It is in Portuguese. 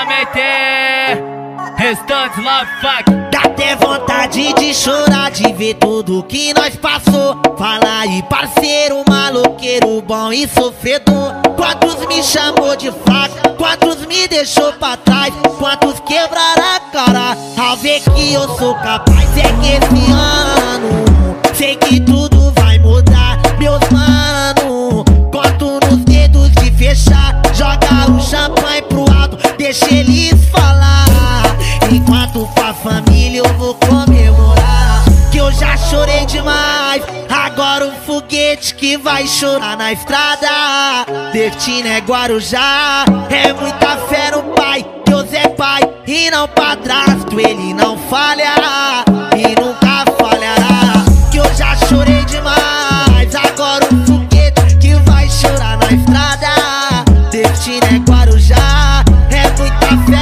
meter Restantes Love Fuck. Dá até vontade de chorar, de ver tudo que nós passou. Fala aí, parceiro, maloqueiro bom e sofredor. Quantos me chamou de fraco, quantos me deixou pra trás, quantos quebraram a cara ao ver que eu sou capaz. É que esse ano sei que tudo vai mudar, meus mano. Conto nos dedos de fechar, joga o champanhe pro alto, deixa eles falar. Enquanto pra família eu vou comemorar, que eu já chorei demais. Agora o foguete que vai chorar na estrada. Destino é Guarujá, é muita fé no pai. Deus é pai e não padrasto, ele não falha e nunca falhará. Que eu já chorei demais. Agora o foguete que vai chorar na estrada. Destino é Guarujá, é muita fé